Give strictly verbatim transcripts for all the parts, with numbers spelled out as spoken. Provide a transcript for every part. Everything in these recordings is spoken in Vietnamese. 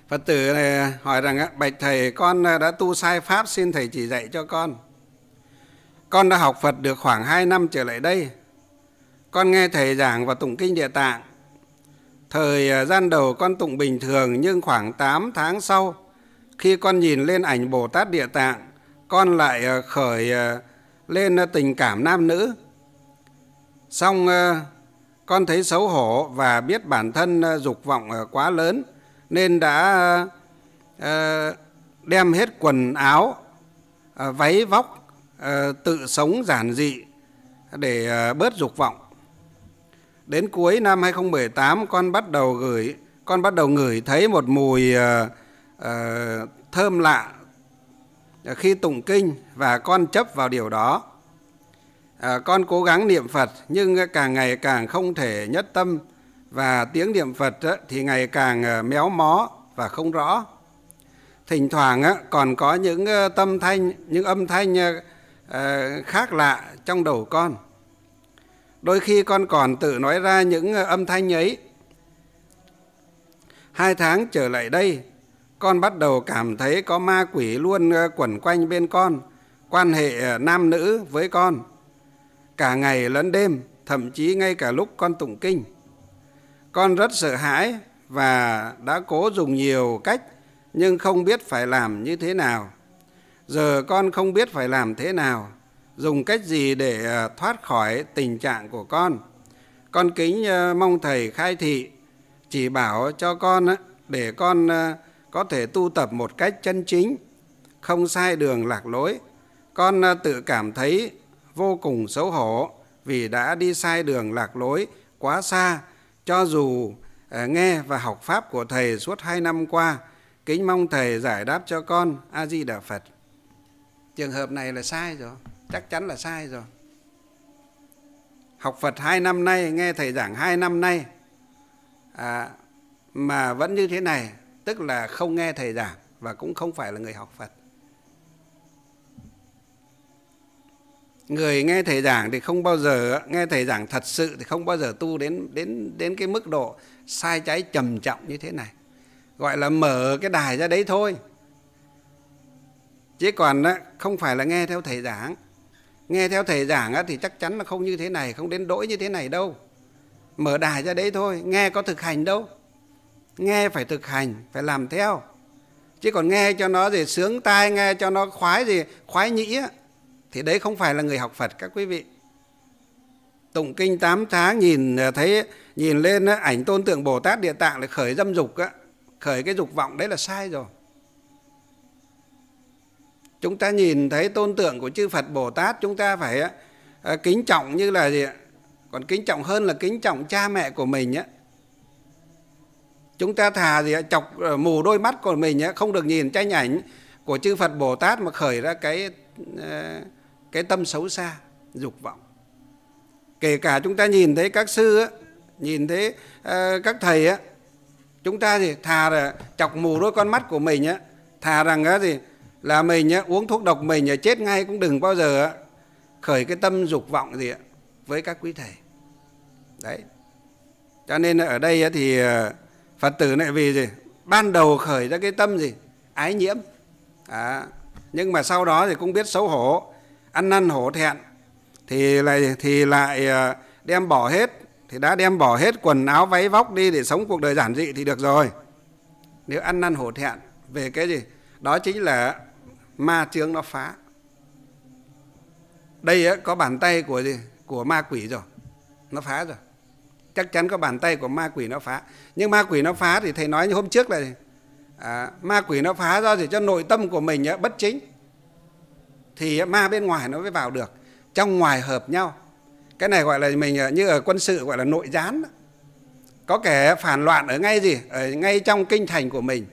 Phật tử này hỏi rằng: bạch thầy, con đã tu sai pháp, xin thầy chỉ dạy cho con. Con đã học Phật được khoảng hai năm trở lại đây. Con nghe thầy giảng và tụng kinh Địa Tạng. Thời gian đầu con tụng bình thường, nhưng khoảng tám tháng sau, khi con nhìn lên ảnh Bồ Tát Địa Tạng, con lại khởi lên tình cảm nam nữ. Xong con thấy xấu hổ và biết bản thân dục vọng quá lớn, nên đã đem hết quần áo, váy vóc, tự sống giản dị để bớt dục vọng. Đến cuối năm hai không một tám, con bắt đầu gửi con bắt đầu ngửi thấy một mùi uh, uh, thơm lạ khi tụng kinh, và con chấp vào điều đó. Uh, con cố gắng niệm Phật, nhưng càng ngày càng không thể nhất tâm, và tiếng niệm Phật uh, thì ngày càng uh, méo mó và không rõ. Thỉnh thoảng uh, còn có những uh, tâm thanh, những âm thanh uh, uh, khác lạ trong đầu con. Đôi khi con còn tự nói ra những âm thanh ấy. Hai tháng trở lại đây, con bắt đầu cảm thấy có ma quỷ luôn quẩn quanh bên con, quan hệ nam nữ với con, cả ngày lẫn đêm, thậm chí ngay cả lúc con tụng kinh. Con rất sợ hãi và đã cố dùng nhiều cách, nhưng không biết phải làm như thế nào. Giờ con không biết phải làm thế nào, dùng cách gì để thoát khỏi tình trạng của con. Con kính mong thầy khai thị, chỉ bảo cho con để con có thể tu tập một cách chân chính, không sai đường lạc lối. Con tự cảm thấy vô cùng xấu hổ vì đã đi sai đường lạc lối quá xa, cho dù nghe và học pháp của thầy suốt hai năm qua. Kính mong thầy giải đáp cho con. A Di Đà Phật. Trường hợp này là sai rồi, chắc chắn là sai rồi. Học Phật hai năm nay, nghe thầy giảng hai năm nay à, mà vẫn như thế này, tức là không nghe thầy giảng và cũng không phải là người học Phật. Người nghe thầy giảng thì không bao giờ, nghe thầy giảng thật sự thì không bao giờ tu đến đến đến cái mức độ sai trái trầm trọng như thế này. Gọi là mở cái đài ra đấy thôi. Chứ còn không phải là nghe theo thầy giảng. Nghe theo thầy giảng thì chắc chắn là không như thế này, không đến đỗi như thế này đâu. Mở đài ra đấy thôi, nghe có thực hành đâu. Nghe phải thực hành, phải làm theo. Chứ còn nghe cho nó gì sướng tai, nghe cho nó khoái gì, khoái nhĩ thì đấy không phải là người học Phật các quý vị. Tụng kinh tám tháng nhìn thấy nhìn lên ảnh tôn tượng Bồ Tát Địa Tạng là khởi dâm dục, khởi cái dục vọng, đấy là sai rồi. Chúng ta nhìn thấy tôn tượng của chư Phật Bồ Tát, chúng ta phải uh, kính trọng như là gì ạ? Còn kính trọng hơn là kính trọng cha mẹ của mình á. Chúng ta thà gì ạ? Chọc uh, mù đôi mắt của mình á, không được nhìn tranh ảnh của chư Phật Bồ Tát mà khởi ra cái uh, cái tâm xấu xa, dục vọng. Kể cả chúng ta nhìn thấy các sư á, nhìn thấy uh, các thầy á, chúng ta thì thà là chọc mù đôi con mắt của mình á, thà rằng á gì là mình á, uống thuốc độc mình á, chết ngay cũng đừng bao giờ á, khởi cái tâm dục vọng gì á, với các quý thầy. Đấy. Cho nên ở đây á, thì Phật tử này vì gì? Ban đầu khởi ra cái tâm gì? Ái nhiễm. À, nhưng mà sau đó thì cũng biết xấu hổ, ăn năn hổ thẹn, thì lại thì lại đem bỏ hết, thì đã đem bỏ hết quần áo váy vóc đi để sống cuộc đời giản dị thì được rồi. Nếu ăn năn hổ thẹn về cái gì? Đó chính là ma chướng nó phá. Đây á, có bàn tay của gì? Của ma quỷ rồi, nó phá rồi. Chắc chắn có bàn tay của ma quỷ nó phá. Nhưng ma quỷ nó phá thì thầy nói như hôm trước là gì? À, ma quỷ nó phá do gì? Cho nội tâm của mình á, bất chính, thì ma bên ngoài nó mới vào được. Trong ngoài hợp nhau. Cái này gọi là mình như ở quân sự gọi là nội gián. Có kẻ phản loạn ở ngay gì? Ở ngay trong kinh thành của mình.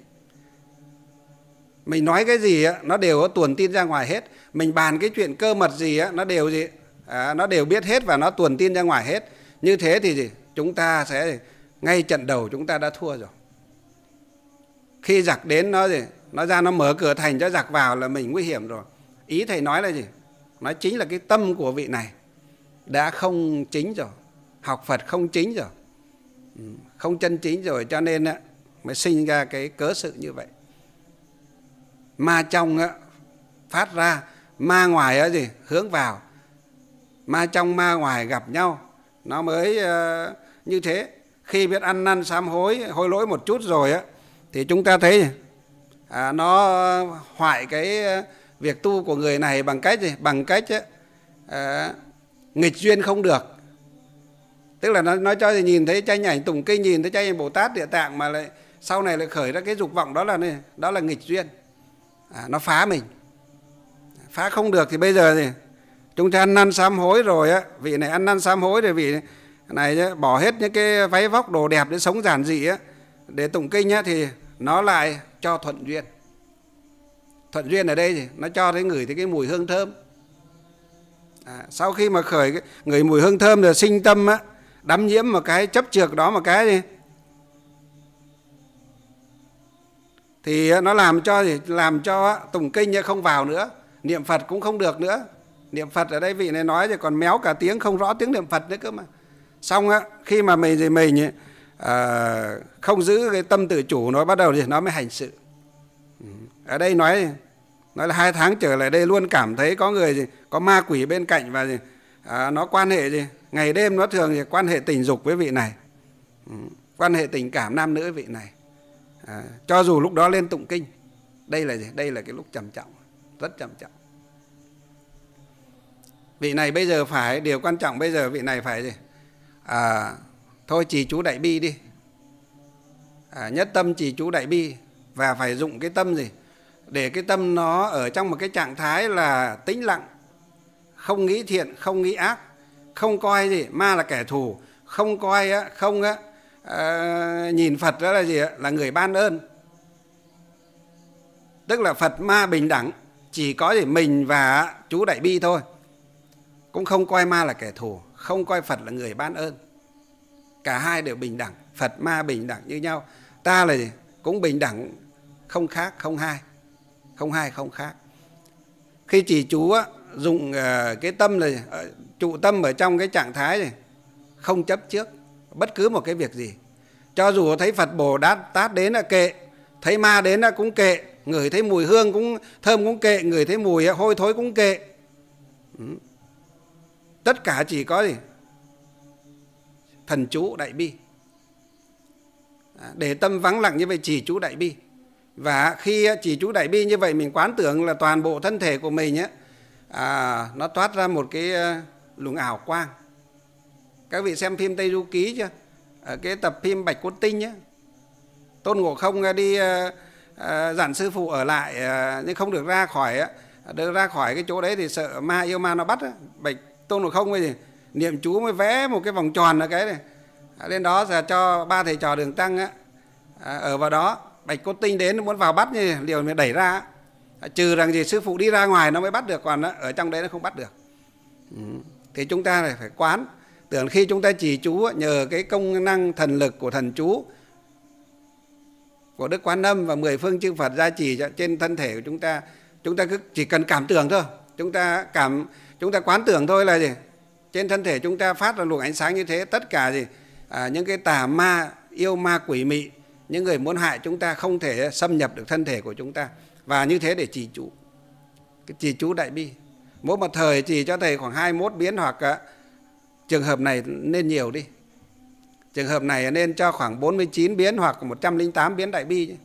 Mình nói cái gì á, nó đều có tuồn tin ra ngoài hết. Mình bàn cái chuyện cơ mật gì á, nó đều gì? À, nó đều biết hết và nó tuồn tin ra ngoài hết. Như thế thì gì? Chúng ta sẽ ngay trận đầu chúng ta đã thua rồi. Khi giặc đến nó gì? Nó ra nó mở cửa thành cho giặc vào là mình nguy hiểm rồi. Ý thầy nói là gì? Nói chính là cái tâm của vị này đã không chính rồi, học Phật không chính rồi, không chân chính rồi, cho nên mới sinh ra cái cớ sự như vậy. Ma trong á, phát ra, ma ngoài á gì hướng vào, ma trong ma ngoài gặp nhau, nó mới uh, như thế. Khi biết ăn năn sám hối, hối lỗi một chút rồi á, thì chúng ta thấy à, nó hoại cái việc tu của người này bằng cách gì? Bằng cách á, à, nghịch duyên không được. Tức là nó nói cho thì nhìn thấy tranh ảnh tụng kinh, nhìn thấy tranh ảnh Bồ Tát Địa Tạng mà lại sau này lại khởi ra cái dục vọng, đó là đó là nghịch duyên. À, nó phá mình. Phá không được thì bây giờ thì chúng ta ăn năn sám hối rồi á, vị này ăn năn sám hối rồi, vị này bỏ hết những cái váy vóc đồ đẹp để sống giản dị á, để tụng kinh á, thì nó lại cho thuận duyên. Thuận duyên ở đây thì nó cho thấy ngửi thấy cái mùi hương thơm. À, sau khi mà khởi cái, ngửi mùi hương thơm rồi sinh tâm á, đắm nhiễm một cái chấp trược đó một cái gì thì nó làm cho gì? Làm cho tụng kinh không vào nữa, niệm Phật cũng không được nữa. Niệm Phật ở đây vị này nói thì còn méo cả tiếng, không rõ tiếng niệm Phật nữa cơ mà. Xong á, khi mà mình thì mình à, không giữ cái tâm tự chủ, nó bắt đầu thì nó mới hành sự. Ở đây nói nói là hai tháng trở lại đây luôn cảm thấy có người gì, có ma quỷ bên cạnh và gì, à, nó quan hệ gì, ngày đêm nó thường thì quan hệ tình dục với vị này, quan hệ tình cảm nam nữ với vị này. À, cho dù lúc đó lên tụng kinh, đây là gì? Đây là cái lúc trầm trọng, rất trầm trọng. Vị này bây giờ phải, điều quan trọng bây giờ vị này phải gì? À, thôi trì chú đại bi đi, à, nhất tâm trì chú đại bi, và phải dụng cái tâm gì? Để cái tâm nó ở trong một cái trạng thái là tĩnh lặng, không nghĩ thiện, không nghĩ ác, không coi gì ma là kẻ thù, không coi á, không á, à, nhìn Phật đó là gì? Là người ban ơn. Tức là Phật ma bình đẳng, chỉ có gì mình và chú đại bi thôi. Cũng không coi ma là kẻ thù, không coi Phật là người ban ơn. Cả hai đều bình đẳng, Phật ma bình đẳng như nhau. Ta là gì? Cũng bình đẳng, không khác, không hai. Không hai, không khác. Khi trì chú á, dùng uh, cái tâm là uh, trụ tâm ở trong cái trạng thái này, không chấp trước bất cứ một cái việc gì. Cho dù thấy Phật Bồ Tát Tát đến là kệ, thấy ma đến là cũng kệ, ngửi thấy mùi hương cũng thơm cũng kệ, ngửi thấy mùi hôi thối cũng kệ. Ừ. Tất cả chỉ có gì? Thần chú đại bi. Để tâm vắng lặng như vậy, trì chú đại bi. Và khi trì chú đại bi như vậy, mình quán tưởng là toàn bộ thân thể của mình ấy, à, nó toát ra một cái luồng ảo quang. Các vị xem phim Tây Du Ký chưa? Ở cái tập phim Bạch Cốt Tinh ấy, Tôn Ngộ Không đi uh, uh, dặn sư phụ ở lại, uh, nhưng không được ra khỏi uh, được ra khỏi cái chỗ đấy thì sợ ma yêu ma nó bắt. Uh. Bạch Tôn Ngộ Không mới niệm chú mới vẽ một cái vòng tròn ở cái này. Uh, lên đó là cho ba thầy trò Đường Tăng uh, ở vào đó. Bạch Cốt Tinh đến muốn vào bắt như liều mới đẩy ra. Uh, trừ rằng gì sư phụ đi ra ngoài nó mới bắt được, còn uh, ở trong đấy nó không bắt được. Ừ. Thì chúng ta phải quán. Tưởng khi chúng ta trì chú, nhờ cái công năng thần lực của thần chú, của Đức Quan Âm và mười phương chư Phật gia trì trên thân thể của chúng ta, chúng ta cứ chỉ cần cảm tưởng thôi, chúng ta cảm chúng ta quán tưởng thôi là gì? Trên thân thể chúng ta phát ra luồng ánh sáng như thế, tất cả gì? À, những cái tà ma, yêu ma quỷ mị, những người muốn hại chúng ta không thể xâm nhập được thân thể của chúng ta. Và như thế để trì chú, cái trì chú đại bi. Mỗi một thời trì cho thầy khoảng hai mươi mốt biến, hoặc trường hợp này nên nhiều đi. Trường hợp này nên cho khoảng bốn mươi chín biến hoặc một trăm lẻ tám biến đại bi.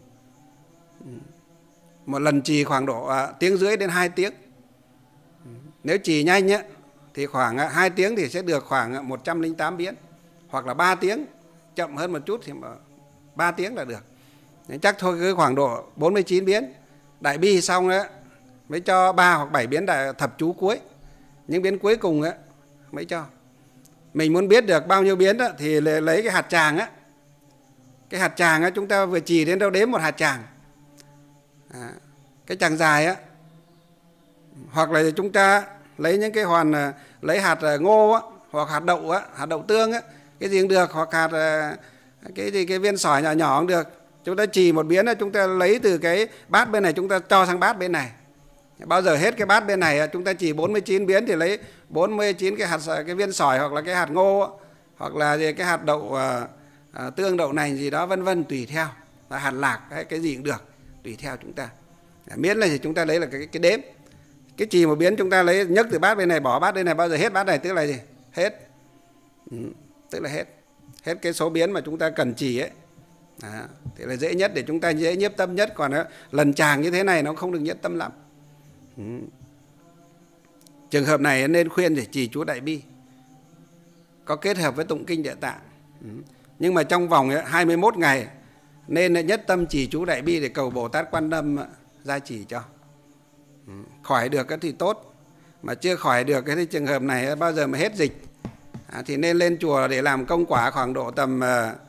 Một lần trì khoảng độ à, tiếng rưỡi đến hai tiếng. Nếu trì nhanh á, thì khoảng à, hai tiếng thì sẽ được khoảng một trăm lẻ tám biến. Hoặc là ba tiếng, chậm hơn một chút thì ba tiếng là được. Nên chắc thôi cứ khoảng độ bốn mươi chín biến. Đại bi xong đó, mới cho ba hoặc bảy biến đại thập chú cuối. Những biến cuối cùng á, mới cho. Mình muốn biết được bao nhiêu biến đó, thì lấy cái hạt tràng á. Cái hạt tràng á, chúng ta vừa trì đến đâu đếm một hạt tràng. À, cái tràng dài á. Hoặc là chúng ta lấy những cái hoàn, lấy hạt ngô á, hoặc hạt đậu á, hạt đậu tương á, cái gì cũng được, hoặc hạt cái gì cái viên sỏi nhỏ nhỏ cũng được. Chúng ta trì một biến á, chúng ta lấy từ cái bát bên này chúng ta cho sang bát bên này. Bao giờ hết cái bát bên này chúng ta chỉ bốn mươi chín biến thì lấy bốn mươi chín cái hạt cái viên sỏi, hoặc là cái hạt ngô, hoặc là cái hạt đậu à, tương đậu nành gì đó vân vân tùy theo. và hạt lạc hay cái gì cũng được, tùy theo chúng ta. Miễn là thì chúng ta lấy là cái cái đếm. Cái trì một biến chúng ta lấy nhấc từ bát bên này bỏ bát bên này, bao giờ hết bát này tức là gì? Hết. Ừ, tức là hết. Hết cái số biến mà chúng ta cần trì ấy. Đó, thì là dễ nhất để chúng ta dễ nhiếp tâm nhất. Còn đó, lần tràng như thế này nó không được nhiếp tâm lắm. Ừ. Trường hợp này nên khuyên để trì chú Đại Bi, có kết hợp với tụng kinh Địa Tạng. Ừ. Nhưng mà trong vòng hai mươi mốt ngày nên nhất tâm trì chú Đại Bi để cầu Bồ Tát Quan Âm gia trì cho. Ừ. Khỏi được thì tốt, mà chưa khỏi được thì trường hợp này bao giờ mà hết dịch à, thì nên lên chùa để làm công quả khoảng độ tầm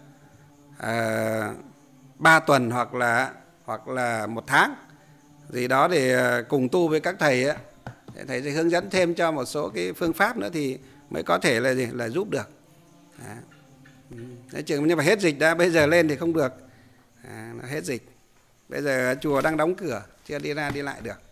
ba uh, tuần hoặc là hoặc là một tháng gì đó để cùng tu với các thầy ấy. Để thầy sẽ hướng dẫn thêm cho một số cái phương pháp nữa thì mới có thể là gì là giúp được. À. Đấy, trường nhưng mà hết dịch đã, bây giờ lên thì không được. À, nó hết dịch. Bây giờ chùa đang đóng cửa, chưa đi ra đi lại được.